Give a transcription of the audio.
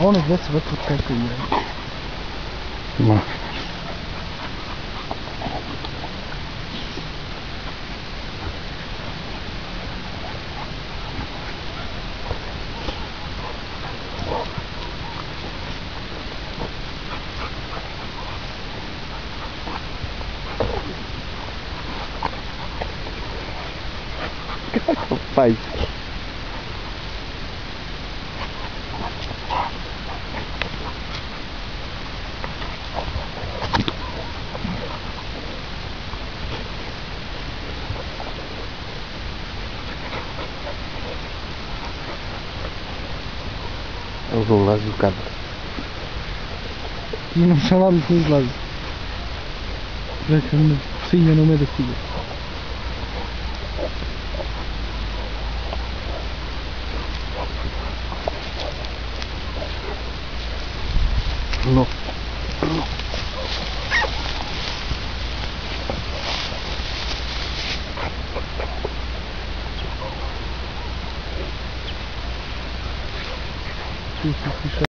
One dve se već odkakaju. Ma. Kako fajn. Evo ulazi u kadar. Imam salam koji izlazi. Rekao mi, svinja ne ume da stigne. No. Tu se piše